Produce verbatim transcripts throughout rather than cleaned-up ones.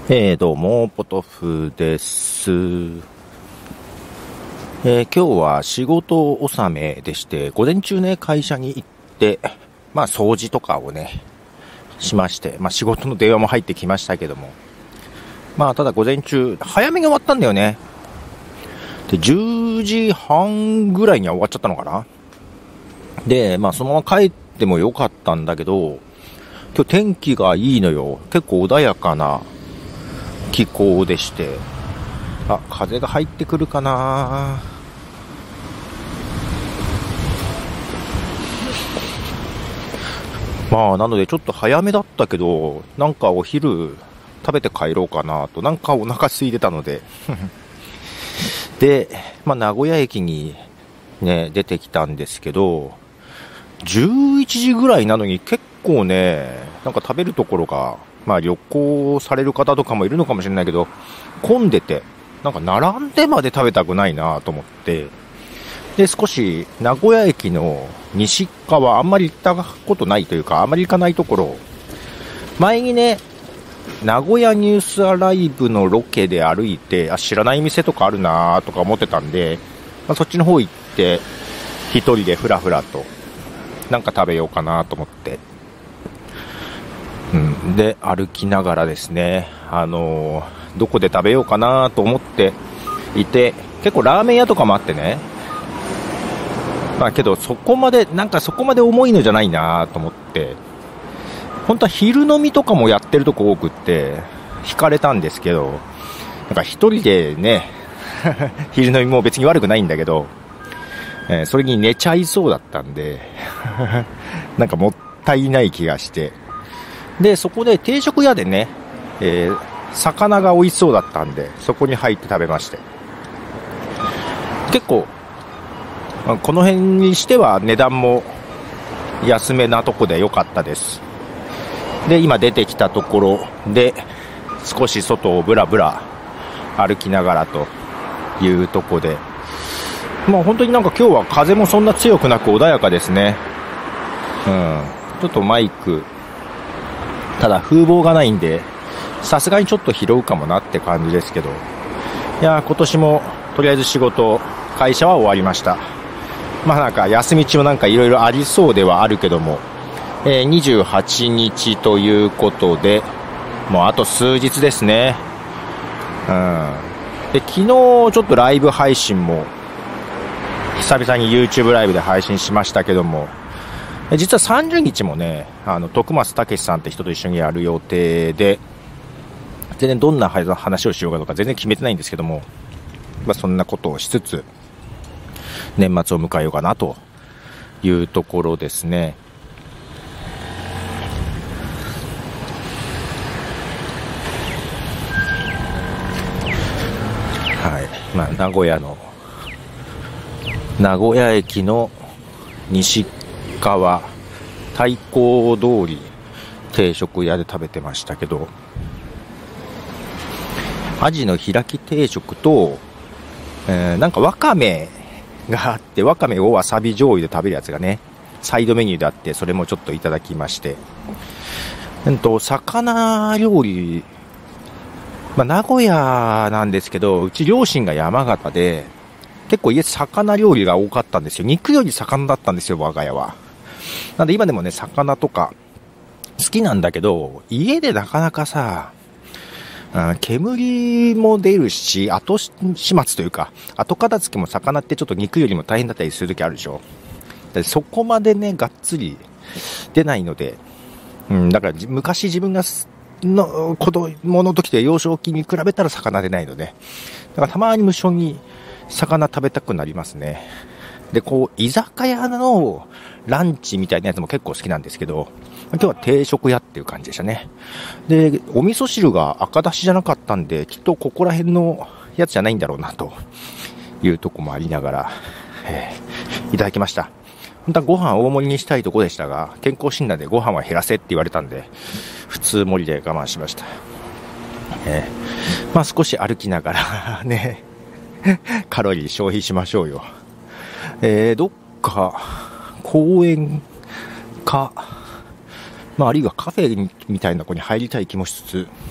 えー、どうも、ポトフです。えー、今日は仕事納めでして、午前中ね、会社に行って、まあ、掃除とかをね、しまして、まあ、仕事の電話も入ってきましたけども、まあ、ただ午前中、早めに終わったんだよね。で、じゅうじはんぐらいには終わっちゃったのかな。で、まあ、そのまま帰ってもよかったんだけど、今日天気がいいのよ。結構穏やかな気候でして、あ、風が入ってくるかな。まあなのでちょっと早めだったけど、なんかお昼食べて帰ろうかなと、なんかお腹空いてたのでで、まあ名古屋駅にね出てきたんですけど、じゅういちじぐらいなのに結構ね、なんか食べるところが、まあ旅行される方とかもいるのかもしれないけど、混んでて、なんか並んでまで食べたくないなと思って、で、少し名古屋駅の西側、あんまり行ったことないというか、あんまり行かないところ、前にね、名古屋ニュースアライブのロケで歩いて、あ、知らない店とかあるなとか思ってたんで、まあ、そっちの方行って、一人でふらふらと、なんか食べようかなと思って、うん、で、歩きながらですね、あのー、どこで食べようかなと思っていて、結構ラーメン屋とかもあってね、まあけどそこまで、なんかそこまで重いのじゃないなと思って、本当は昼飲みとかもやってるとこ多くって、惹かれたんですけど、なんか一人でね、昼飲みも別に悪くないんだけど、えー、それに寝ちゃいそうだったんで、なんかもったいない気がして、で、そこで定食屋でね、えー、魚が美味しそうだったんで、そこに入って食べまして。結構、この辺にしては値段も安めなとこで良かったです。で、今出てきたところで、少し外をブラブラ歩きながらというとこで、まあ本当になんか今日は風もそんな強くなく穏やかですね。うん。ちょっとマイク、ただ風防がないんで、さすがにちょっと拾うかもなって感じですけど、いやー、今年もとりあえず仕事、会社は終わりました。まあなんか休み中もなんかいろいろありそうではあるけども、えー、にじゅうはちにちということで、もうあと数日ですね。うん。で、昨日ちょっとライブ配信も、久々に YouTube ライブで配信しましたけども、実はさんじゅうにちもね、あの、徳松武さんって人と一緒にやる予定で、全然どんな話をしようかとか全然決めてないんですけども、まあそんなことをしつつ、年末を迎えようかなというところですね。はい。まあ名古屋の、名古屋駅の西側、太閤通り定食屋で食べてましたけど、アジの開き定食と、えー、なんかわかめがあって、わかめをわさび醤油で食べるやつがね、サイドメニューであって、それもちょっといただきまして、うんと、魚料理、まあ、名古屋なんですけど、うち両親が山形で、結構家魚料理が多かったんですよ。肉より魚だったんですよ、我が家は。なんで今でもね、魚とか好きなんだけど、家でなかなかさ、うん、煙も出るし、後始末というか、後片付けも魚ってちょっと肉よりも大変だったりするときあるでしょ。でそこまでね、がっつり出ないので、うん、だから昔自分がの子供の時と幼少期に比べたら魚出ないので、だからたまに無性に魚食べたくなりますね。で、こう、居酒屋のランチみたいなやつも結構好きなんですけど、今日は定食屋っていう感じでしたね。で、お味噌汁が赤だしじゃなかったんで、きっとここら辺のやつじゃないんだろうな、というとこもありながら、えー、いただきました。本当はご飯大盛りにしたいとこでしたが、健康診断でご飯は減らせって言われたんで、普通盛りで我慢しました。えー、まあ少し歩きながらね、カロリー消費しましょうよ。えー、どっか公園か、まあ、あるいはカフェみたいなとこに入りたい気もしつつ、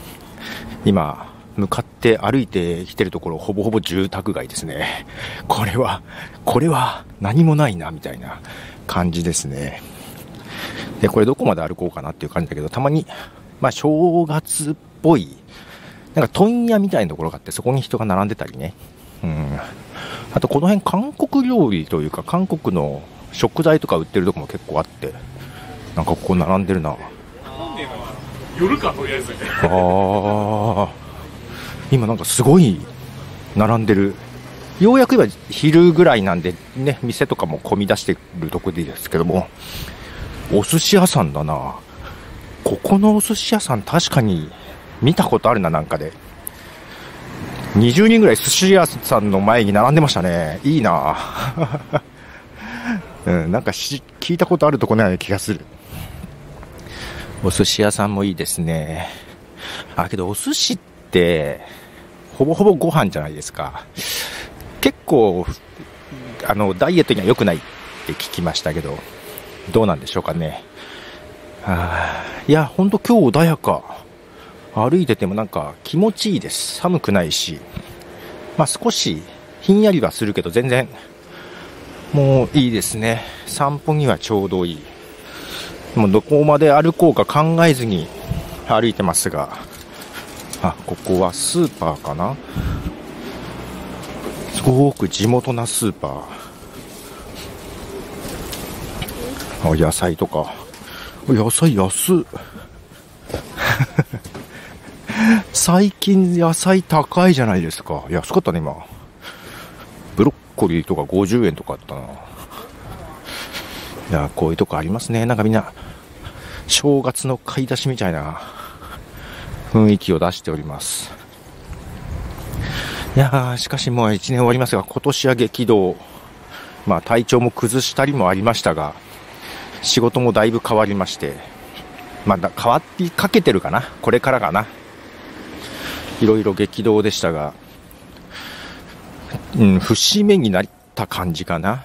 今、向かって歩いてきてるところ、ほぼほぼ住宅街ですね。これは、これは何もないな、みたいな感じですね。で、これどこまで歩こうかなっていう感じだけど、たまに、まあ、正月っぽい、なんか問屋みたいなところがあって、そこに人が並んでたりね。うん。あと、この辺、韓国料理というか、韓国の食材とか売ってるとこも結構あって、なんかここ並んでるな。 夜か、とりあえず。 ああ。今なんかすごい並んでる。ようやく今昼ぐらいなんでね、店とかも混み出してるとこでですけども、お寿司屋さんだな。ここのお寿司屋さん確かに見たことあるな、なんかで。にじゅうにんぐらい寿司屋さんの前に並んでましたね。いいな。うん、なんかし聞いたことあるとこない気がする。お寿司屋さんもいいですね。あ、けどお寿司ってほぼほぼご飯じゃないですか。結構あのダイエットには良くないって聞きましたけど、どうなんでしょうかね。はあ、いやほんと今日穏やか。歩いててもなんか気持ちいいです。寒くないし、まあ少しひんやりはするけど全然もういいですね。散歩にはちょうどいい。もうどこまで歩こうか考えずに歩いてますが、あ、ここはスーパーかな。すごく地元なスーパー。あ、野菜とか。野菜安っ。最近野菜高いじゃないですか。安かったね今。ブロッコリーとかごじゅうえんとかあったな。いや、こういうとこありますね。なんかみんな正月の買い出しみたいな雰囲気を出しております。いやー、しかしもう一年終わりますが、今年は激動。まあ体調も崩したりもありましたが、仕事もだいぶ変わりまして、まあだ変わりかけてるかな。これからかな。いろいろ激動でしたが、うん、節目になった感じかな。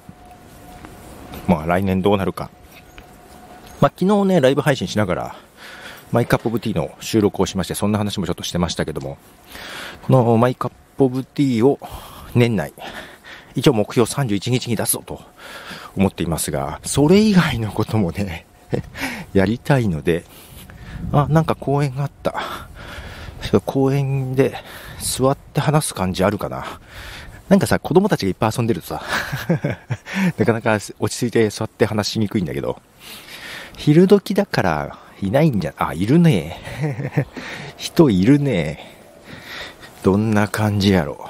まあ来年どうなるか。まあ昨日ね、ライブ配信しながらマイカップオブティーの収録をしまして、そんな話もちょっとしてましたけども、このマイカップオブティーを年内一応目標さんじゅういちにちに出すぞと思っていますが、それ以外のこともねやりたいので、あ、なんか公園があった。公園で座って話す感じあるかな。なんかさ、子供たちがいっぱい遊んでるとさなかなか落ち着いて座って話しにくいんだけど、昼時だからいないんじゃ、あ、いるね人いるね。どんな感じやろ。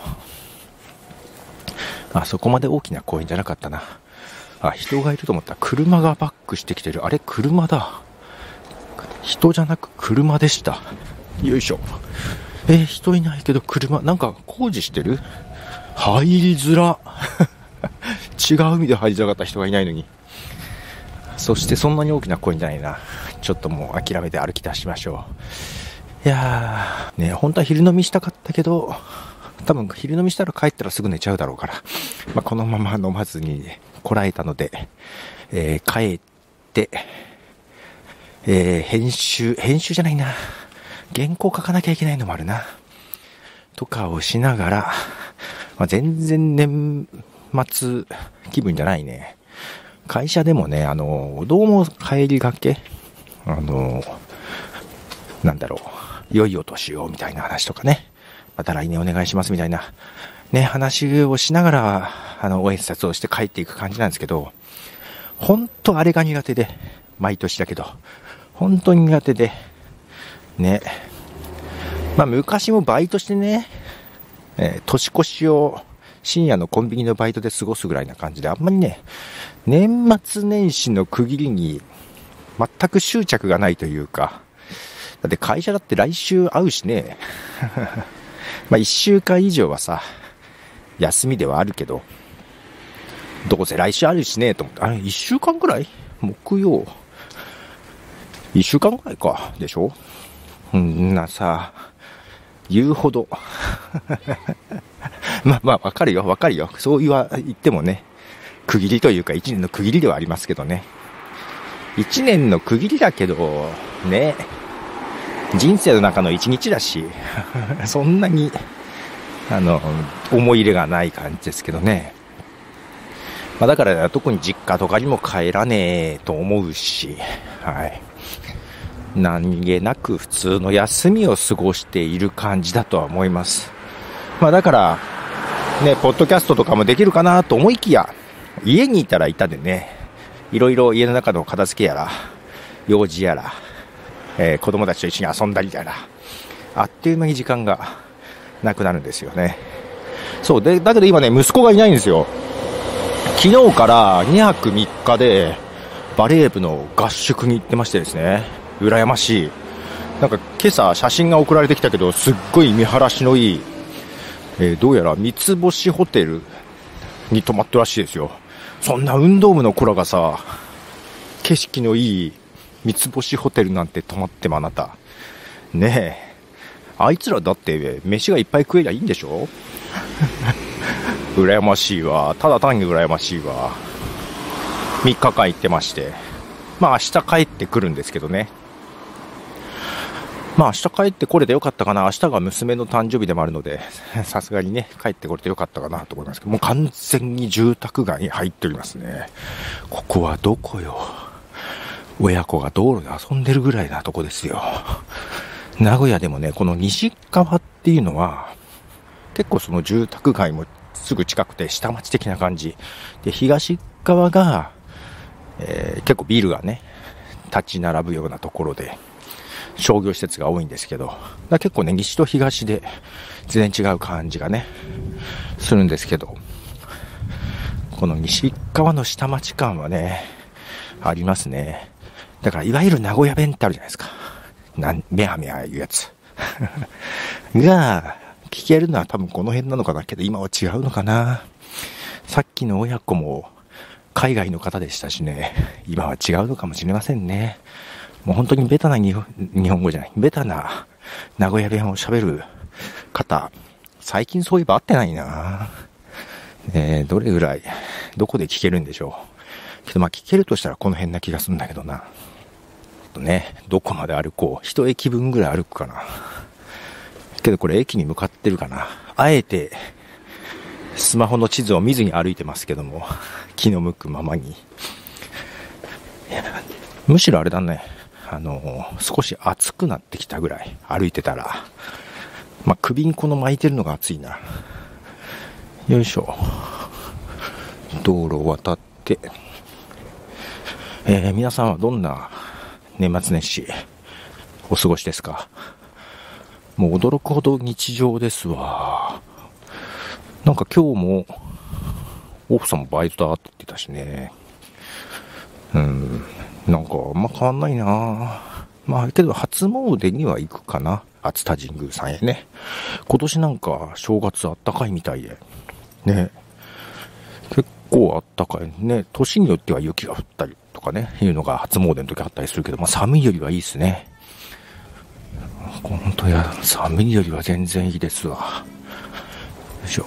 あ、そこまで大きな公園じゃなかったな。あ、人がいると思ったら車がバックしてきてる。あれ、車だ。人じゃなく車でした。よいしょ。えー、人いないけど車、なんか工事してる？入りづら。違う意味で入りづらかった人がいないのに。そしてそんなに大きな公園じゃないな。ちょっともう諦めて歩き出しましょう。いやー、ね、本当は昼飲みしたかったけど、多分昼飲みしたら帰ったらすぐ寝ちゃうだろうから、まあ、このまま飲まずにこらえたので、えー、帰って、えー、編集、編集じゃないな。原稿書かなきゃいけないのもあるな。とかをしながら、まあ、全然年末気分じゃないね。会社でもね、あの、どうも帰りがけ、あの、なんだろう、良いお年をみたいな話とかね、また来年お願いしますみたいな、ね、話をしながら、あの、ご挨拶をして帰っていく感じなんですけど、本当あれが苦手で、毎年だけど、本当に苦手で、ね、まあ昔もバイトしてね、えー、年越しを深夜のコンビニのバイトで過ごすぐらいな感じで、あんまりね、年末年始の区切りに全く執着がないというか、だって会社だって来週会うしね、まあ一週間以上はさ、休みではあるけど、どうせ来週あるしね、と思って、あれ、一週間くらい？木曜。一週間くらいか、でしょ？うんなさ、言うほど。まあまあ、わかるよ、わかるよ。そう言わ、言ってもね、区切りというか一年の区切りではありますけどね。一年の区切りだけど、ね、 人生の中の一日だし、そんなに、あの、思い入れがない感じですけどね。まあだから特に実家とかにも帰らねえと思うし、はい。何気なく普通の休みを過ごしている感じだとは思います。まあだから、ね、ポッドキャストとかもできるかなと思いきや、家にいたらいたでね、いろいろ家の中の片付けやら、用事やら、えー、子供たちと一緒に遊んだりやら、あっという間に時間がなくなるんですよね。そうで、だけど今ね、息子がいないんですよ。昨日からにはくみっかでバレー部の合宿に行ってましてですね、羨ましい。なんか今朝写真が送られてきたけど、すっごい見晴らしのいい、えー、どうやら三つ星ホテルに泊まってるらしいですよ。そんな運動部の子らがさ、景色のいい三つ星ホテルなんて泊まってもあなたねえ、あいつらだって飯がいっぱい食えりゃいいんでしょ羨ましいわ。ただ単に羨ましいわ。みっかかん行ってまして、まあ明日帰ってくるんですけどね。まあ明日帰ってこれてよかったかな。明日が娘の誕生日でもあるので、さすがにね、帰ってこれてよかったかなと思いますけど、もう完全に住宅街に入っておりますね。ここはどこよ。親子が道路で遊んでるぐらいなとこですよ。名古屋でもね、この西側っていうのは、結構その住宅街もすぐ近くて下町的な感じ。で、東側が、えー、結構ビルがね、立ち並ぶようなところで、商業施設が多いんですけど、だ結構ね、西と東で全然違う感じがね、するんですけど、この西側の下町感はね、ありますね。だからいわゆる名古屋弁ってあるじゃないですか。なん、めはめは言うやつ。が、聞けるのは多分この辺なのかなけど、今は違うのかな。さっきの親子も海外の方でしたしね、今は違うのかもしれませんね。もう本当にベタな日本、日本語じゃない、ベタな名古屋弁を喋る方、最近そういえば会ってないな。えー、どれぐらい、どこで聞けるんでしょう。けどまあ聞けるとしたらこの辺な気がするんだけどな。とね、どこまで歩こう。一駅分ぐらい歩くかな。けどこれ駅に向かってるかな。あえてスマホの地図を見ずに歩いてますけども、気の向くままに。むしろあれだね、あの少し暑くなってきたぐらい歩いてたら、まあ、首にこの巻いてるのが暑いな。よいしょ。道路を渡って、えー、皆さんはどんな年末年始お過ごしですか？もう驚くほど日常ですわ。なんか今日も奥さんもバイトだって言ってたしね。うん、なんかあんま変わんないな。まあけど初詣には行くかな。熱田神宮さんへね。今年なんか正月あったかいみたいでね。結構あったかいね。年によっては雪が降ったりとかね、いうのが初詣の時あったりするけど、まあ寒いよりはいいですね。本当や、寒いよりは全然いいですわ。よいしょ。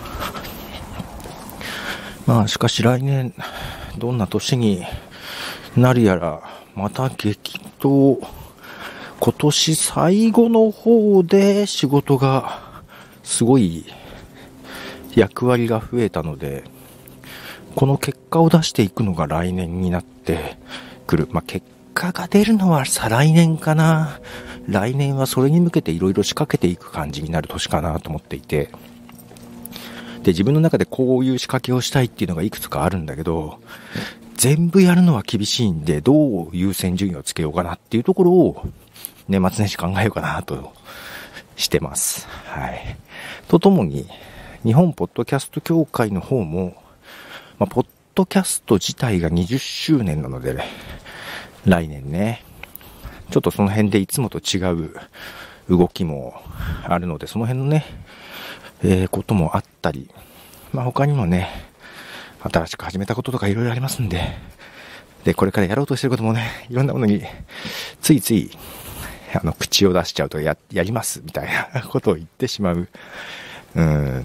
まあしかし来年どんな年になるやら、また激闘。今年最後の方で仕事がすごい役割が増えたので、この結果を出していくのが来年になってくる。まあ結果が出るのは再来年かな。来年はそれに向けていろいろ仕掛けていく感じになる年かなと思っていて、で自分の中でこういう仕掛けをしたいっていうのがいくつかあるんだけど、全部やるのは厳しいんで、どう優先順位をつけようかなっていうところを年末年始考えようかなとしてます。はい。とともに日本ポッドキャスト協会の方も、まあ、ポッドキャスト自体がにじゅっしゅうねんなので、ね、来年ね、ちょっとその辺でいつもと違う動きもあるので、その辺のね、えー、こともあったり、まあ他にもね、新しく始めたこととかいろいろありますんで、で、これからやろうとしてることもね、いろんなものに、ついつい、あの、口を出しちゃうとや、やります、みたいなことを言ってしまう。うん、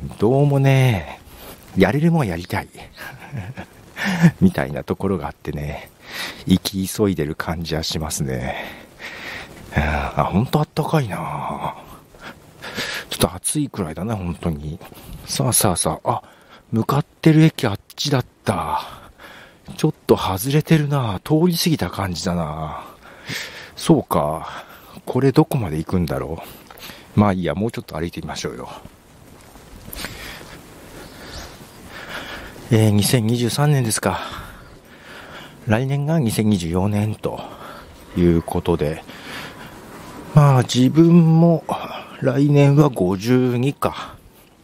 どうもね、やれるもんやりたい。みたいなところがあってね、生き急いでる感じはしますね。 あ、ほんとあったかいな。ちょっと暑いくらいだな、本当に。さあさあさあ、あ、向かってる駅あっちだった。ちょっと外れてるな。通り過ぎた感じだな。そうか。これどこまで行くんだろう。まあいいや、もうちょっと歩いてみましょうよ。えー、にせんにじゅうさんねんですか。来年がにせんにじゅうよねんということで、まあ自分も来年はごじゅうにか。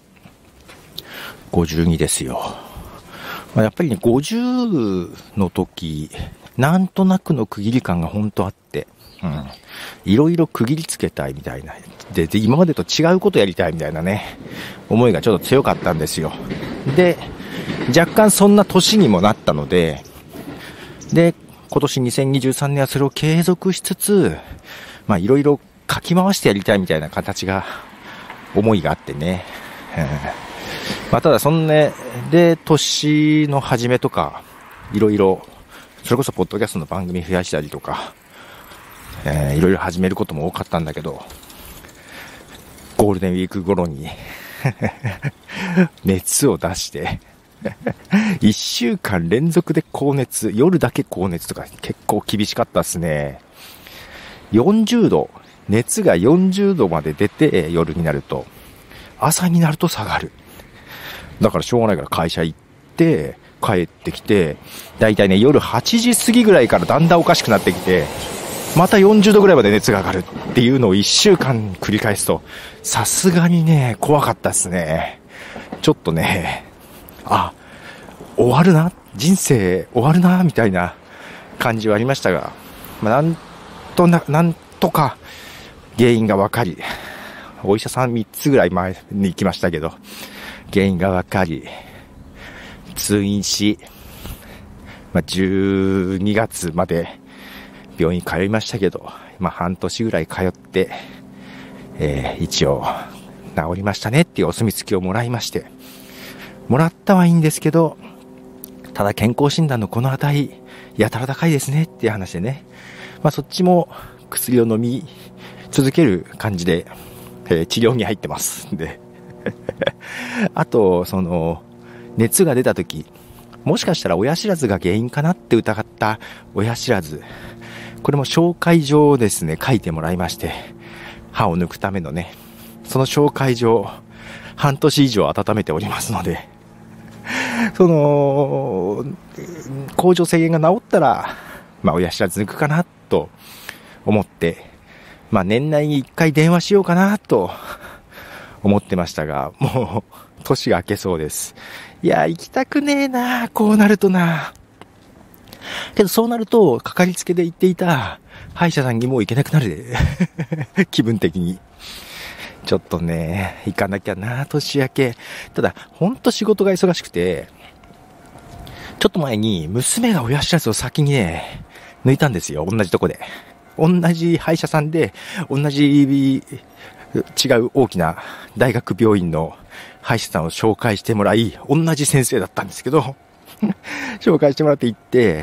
ごじゅうにですよ。まあ、やっぱりね、ごじゅうの時、なんとなくの区切り感が本当あって、うん。いろいろ区切りつけたいみたいな。で、で今までと違うことやりたいみたいなね、思いがちょっと強かったんですよ。で、若干そんな年にもなったので、で、今年にせんにじゅうさんねんはそれを継続しつつ、まあいろいろかき回してやりたいみたいな形が、思いがあってね。うん、まあただそんな、で、年の初めとか、いろいろ、それこそポッドキャストの番組増やしたりとか、えー、いろいろ始めることも多かったんだけど、ゴールデンウィーク頃に、熱を出して、一週間連続で高熱、夜だけ高熱とか結構厳しかったですね。よんじゅうど、熱がよんじゅうどまで出て夜になると、朝になると下がる。だからしょうがないから会社行って、帰ってきて、だいたいね夜はちじ過ぎぐらいからだんだんおかしくなってきて、またよんじゅうどぐらいまで熱が上がるっていうのをいっしゅうかん繰り返すと、さすがにね、怖かったですね。ちょっとね、あ、終わるな、人生終わるな、みたいな感じはありましたが、まあ、なんとな、なんとか原因が分かり、お医者さんみっつぐらい前に行きましたけど、原因が分かり、通院し、まあ、じゅうにがつまで病院通いましたけど、まあ、半年ぐらい通って、えー、一応治りましたねっていうお墨付きをもらいまして、もらったはいいんですけど、ただ健康診断のこの値やたら高いですねっていう話でね、まあそっちも薬を飲み続ける感じで、えー、治療に入ってますであとその熱が出た時、もしかしたら親知らずが原因かなって疑った親知らず、これも紹介状をですね書いてもらいまして、歯を抜くためのね、その紹介状半年以上温めておりますので、その甲状腺炎が治ったら、まあ親知らず抜くかなと思って、まあ年内に一回電話しようかなと思ってましたが、もう年が明けそうです。いや行きたくねえな、こうなるとな。けどそうなるとかかりつけで行っていた歯医者さんにもう行けなくなる気分的に。ちょっとね、行かなきゃな、年明け。ただ、ほんと仕事が忙しくて、ちょっと前に娘が親知らずを先にね、抜いたんですよ、同じとこで。同じ歯医者さんで、同じ違う大きな大学病院の歯医者さんを紹介してもらい、同じ先生だったんですけど、紹介してもらって行って、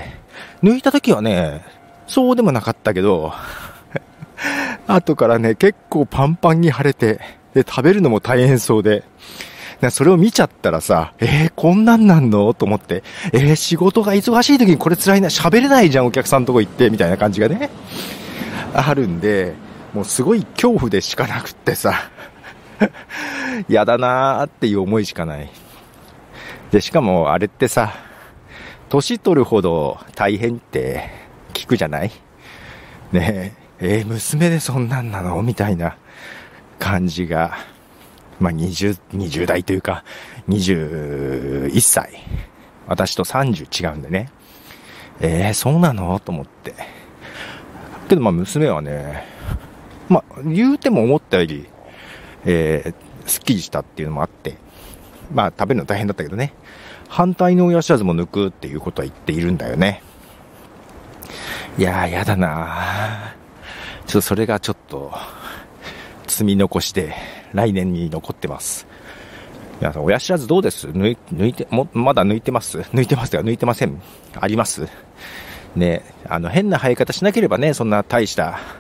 抜いた時はね、そうでもなかったけど、後からね、結構パンパンに腫れて、で、食べるのも大変そうで、それを見ちゃったらさ、えー、こんなんなんのと思って、えー、仕事が忙しい時にこれ辛いな、喋れないじゃん、お客さんのとこ行って、みたいな感じがね、あるんで、もうすごい恐怖でしかなくってさ、やだなーっていう思いしかない。で、しかもあれってさ、年取るほど大変って聞くじゃないねえ、えー、娘でそんなんなのみたいな感じが、まあ、にじゅう、にじゅう代というか、にじゅういっさい。私とさんじゅう違うんでね。えー、そうなのと思って。けどまあ娘はね、まあ、言うても思ったより、えー、スッキリしたっていうのもあって、まあ、食べるの大変だったけどね。反対の親知らずも抜くっていうことは言っているんだよね。いやー、やだなー。ちょっとそれがちょっと、積み残して、来年に残ってます。皆さん、親知らずどうです？抜い、抜いて、も、まだ抜いてます抜いてますか？抜いてません？ありますね。あの、変な生え方しなければね、そんな大した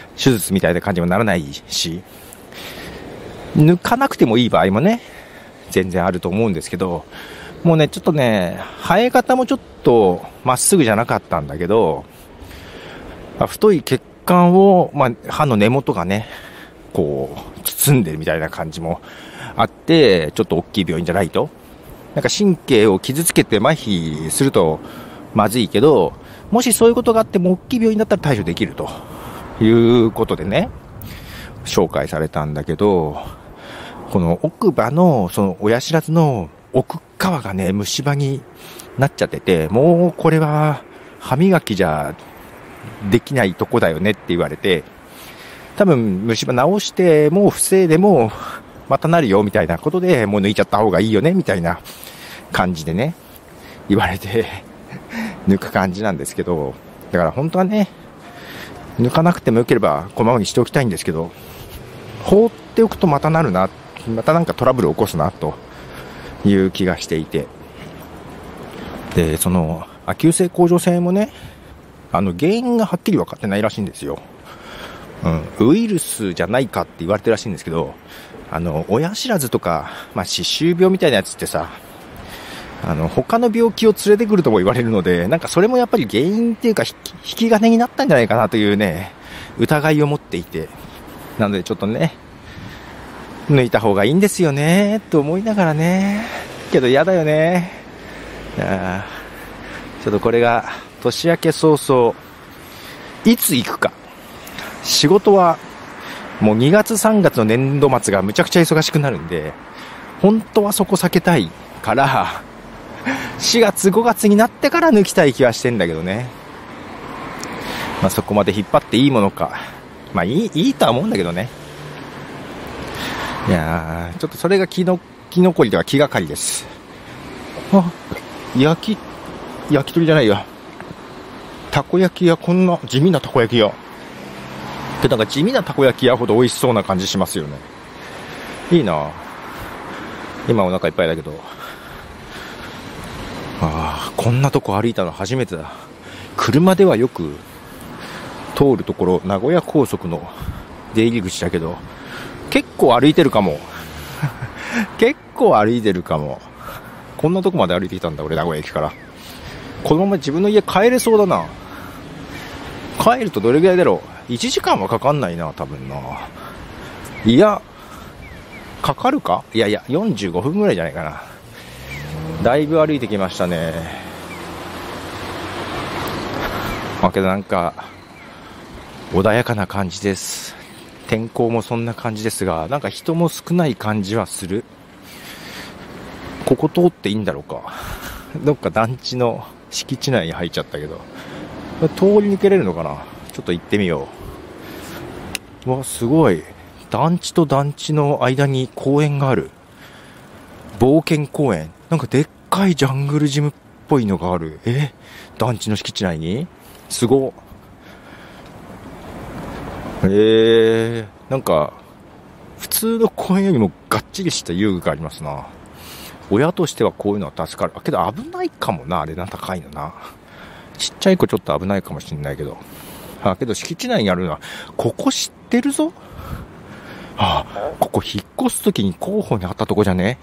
手術みたいな感じにもならないし、抜かなくてもいい場合もね、全然あると思うんですけど、もうね、ちょっとね、生え方もちょっとまっすぐじゃなかったんだけど、太い血管を、まあ、歯の根元がね、こう、包んでるみたいな感じもあって、ちょっと大きい病院じゃないと。なんか神経を傷つけて麻痺するとまずいけど、もしそういうことがあっても大きい病院だったら対処できるということでね、紹介されたんだけど、この奥歯の、その親知らずの奥側がね、虫歯になっちゃってて、もうこれは歯磨きじゃできないとこだよねって言われて、多分虫歯直してもう防いでもまたなるよみたいなことで、もう抜いちゃった方がいいよねみたいな感じでね、言われて抜く感じなんですけど、だから本当はね、抜かなくてもよければこのままにしておきたいんですけど、放っておくとまたなるな、またなんかトラブルを起こすなという気がしていて、で、その亜急性甲状腺もね、あの原因がはっきり分かってないらしいんですよ。うん、ウイルスじゃないかって言われてるらしいんですけど、あの親知らずとか、まあ、歯周病みたいなやつってさ、あの他の病気を連れてくるとも言われるので、なんかそれもやっぱり原因っていうか引き、引き金になったんじゃないかなというね、疑いを持っていて、なのでちょっとね、抜いた方がいいんですよねと思いながらね、けど嫌だよね。いやちょっとこれが年明け早々いつ行くか。仕事はもうにがつさんがつの年度末がむちゃくちゃ忙しくなるんで、本当はそこ避けたいからしがつごがつになってから抜きたい気はしてんだけどね。まあそこまで引っ張っていいものか、まあいい、いいとは思うんだけどね。いやー、ちょっとそれが気の気残りでは気がかりです。あ、焼き焼き鳥じゃないや、たこ焼き屋、こんな地味なたこ焼き屋けど、なんか地味なたこ焼き屋ほど美味しそうな感じしますよね。いいな。今お腹いっぱいだけど、ああ、こんなとこ歩いたの初めてだ。車ではよく通るところ、名古屋高速の出入り口だけど、結構歩いてるかも結構歩いてるかも。こんなとこまで歩いてきたんだ俺、名古屋駅から。このまま自分の家帰れそうだな。帰るとどれぐらいだろう。いちじかんはかかんないな、多分な。いや、かかるか。いやいや、よんじゅうごふんぐらいじゃないかな。だいぶ歩いてきましたね。まあけどなんか穏やかな感じです。天候もそんな感じですが、なんか人も少ない感じはする。ここ通っていいんだろうか。どっか団地の敷地内に入っちゃったけど、通り抜けれるのかな。ちょっと行ってみよう。わ、すごい。団地と団地の間に公園がある。冒険公園。なんかでっかいジャングルジムっぽいのがある。え、団地の敷地内にすごっ。えー、なんか普通の公園よりもがっちりした遊具がありますな。親としてはこういうのは助かる。あ、けど危ないかもな、あれな、高いのな。ちっちゃい子ちょっと危ないかもしれないけど。あ、けど敷地内にあるのは、ここ知ってるぞ。あ、ここ引っ越すときに候補にあったとこじゃね。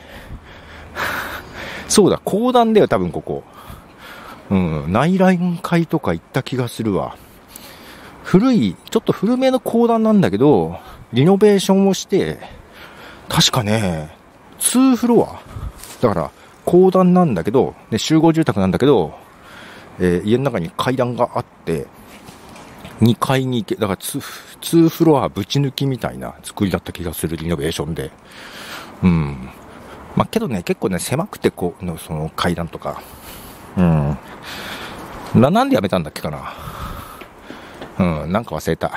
そうだ、公団だよ、多分ここ。うん、内覧会とか行った気がするわ。古い、ちょっと古めの公団なんだけど、リノベーションをして、確かね、にフロア。だから、公団なんだけど、で集合住宅なんだけど、えー、家の中に階段があって、にかいに行け、だからに、にフロアぶち抜きみたいな作りだった気がする、リノベーションで。うん。まあ、けどね、結構ね、狭くて、こう、のその階段とか。うん。な、なんでやめたんだっけかな。うん、なんか忘れた。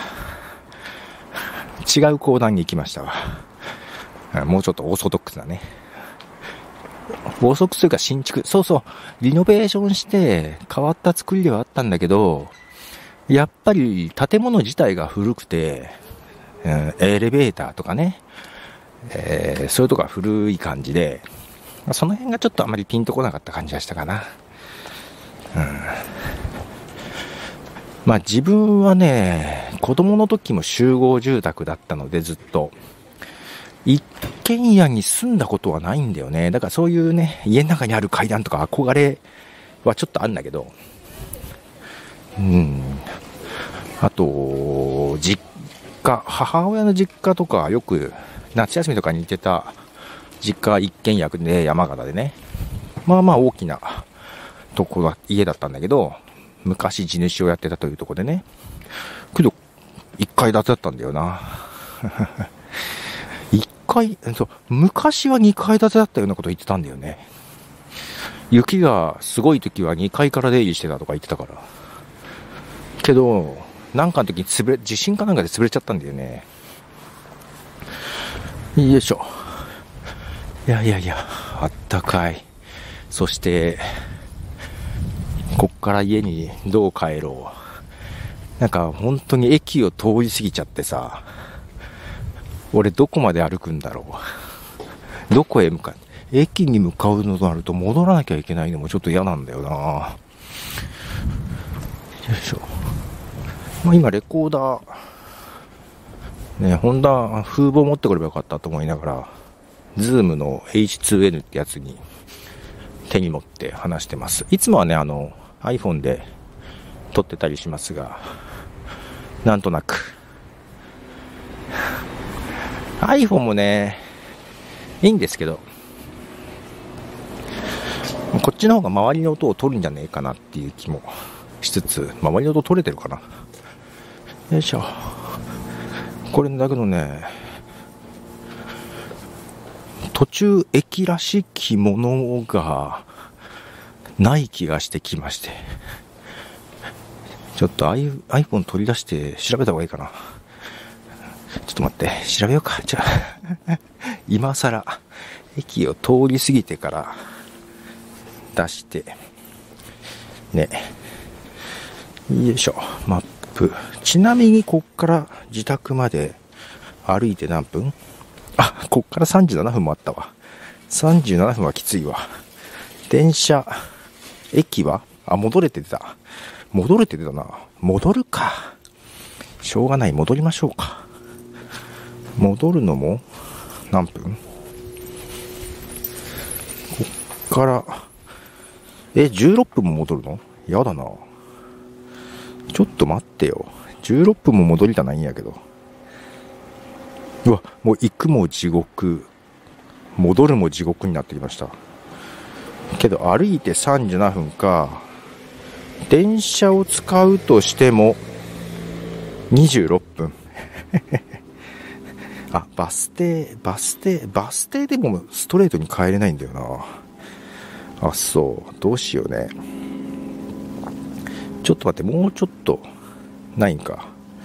違う公団に行きましたわ。もうちょっとオーソドックスだね。オーソドックスというか新築。そうそう。リノベーションして変わった作りではあったんだけど、やっぱり建物自体が古くて、うん、エレベーターとかね、えー、そういうとこが古い感じで、その辺がちょっとあまりピンとこなかった感じがしたかな。うん、 まあ自分はね、子供の時も集合住宅だったのでずっと、一軒家に住んだことはないんだよね。だからそういうね、家の中にある階段とか憧れはちょっとあるんだけど、うん。あと、実家、母親の実家とかよく夏休みとかに行ってた実家一軒家で山形でね、まあまあ大きなところ、家だったんだけど、昔地主をやってたというところでね、けど一階建てだったんだよな。一階、そう、昔は二階建てだったようなこと言ってたんだよね。雪がすごい時は二階から出入りしてたとか言ってたから。けど、なんかの時に潰れ、地震かなんかで潰れちゃったんだよね。よいしょ。いやいやいや、あったかい。そして、こっから家にどう帰ろう。なんか本当に駅を通り過ぎちゃってさ、俺どこまで歩くんだろう。どこへ向かう。駅に向かうのとなると戻らなきゃいけないのもちょっと嫌なんだよな。よいしょ。まあ、今レコーダー、ね、ホンダ風防持ってくればよかったと思いながら、ズームの エイチツーエヌ ってやつに手に持って話してます。いつもはね、あの iPhone で撮ってたりしますが、なんとなく iPhone もね、いいんですけど、こっちの方が周りの音を取るんじゃねえかなっていう気もしつつ、周りの音取れてるかな。よいしょ。これだけどね、途中駅らしきものがない気がしてきまして、ちょっと iPhone 取り出して調べた方がいいかな。ちょっと待って、調べようか。じゃあ今更駅を通り過ぎてから出してね。よいしょ。マップ。ちなみにこっから自宅まで歩いて何分？あ、こっからさんじゅうななふんもあったわ。さんじゅうななふんはきついわ。電車、駅はあ、戻れてた。戻れてたな。戻るか。しょうがない。戻りましょうか。戻るのも何分？こっから、え、じゅうろっぷんも戻るの？やだな。ちょっと待ってよ。じゅうろっぷんも戻りたないんやけど。うわ、もう行くも地獄、戻るも地獄になってきました。けど歩いてさんじゅうななふんか。電車を使うとしてもにじゅうろっぷん。あ、バス停、バス停、バス停でもストレートに帰れないんだよな。あ、そう。どうしようね。ちょっと待って、もうちょっとないんか。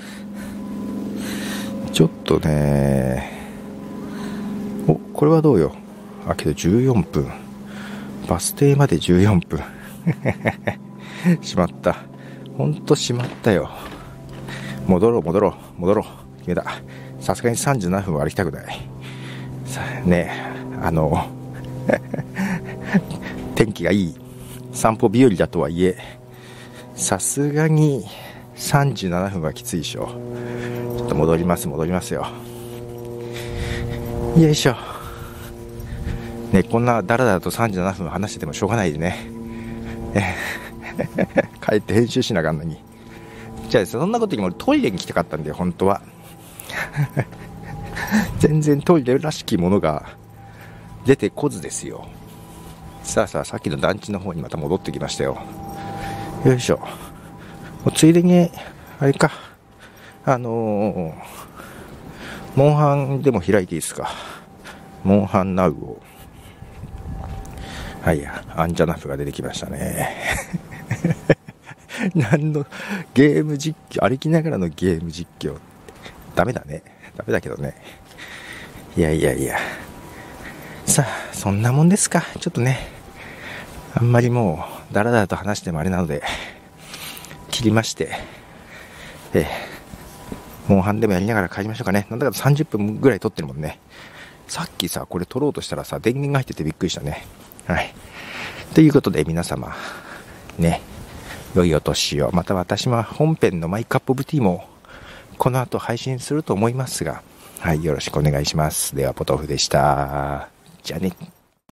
ちょっとね。お、これはどうよ。あ、けどじゅうよんぷん。バス停までじゅうよんぷん。しまった。ほんとしまったよ。戻ろう、戻ろう、戻ろう。決めた。さすがにさんじゅうななふんは歩きたくない。さね、あの、天気がいい散歩日和だとはいえ、さすがにさんじゅうななふんはきついでしょ。ちょっと戻ります戻りますよ。よいしょね。こんなダラダラとさんじゅうななふん話しててもしょうがないでね。帰って編集しなあかんのに。じゃあそんなことよりもトイレに来たかったんだよ本当は。全然トイレらしきものが出てこずですよ。さあさあ、さっきの団地の方にまた戻ってきましたよ。よいしょ。ついでにあれか、あのー、モンハンでも開いていいですか。モンハンナウを。はいや、アンジャナフが出てきましたね。何のゲーム実況、歩きながらのゲーム実況。ダメだね。ダメだけどね。いやいやいや。さあ、そんなもんですか。ちょっとね、あんまりもう、だらだらと話してもあれなので、切りまして、ええ、モンハンでもやりながら帰りましょうかね。なんだかさんじゅっぷんぐらい撮ってるもんね。さっきさ、これ撮ろうとしたらさ、電源が入っててびっくりしたね。はい。ということで、皆様、ね、 良いお年を。また私は本編のマイカップオブティーもこの後配信すると思いますが、はい、よろしくお願いします。では、ポトフでした。じゃあね。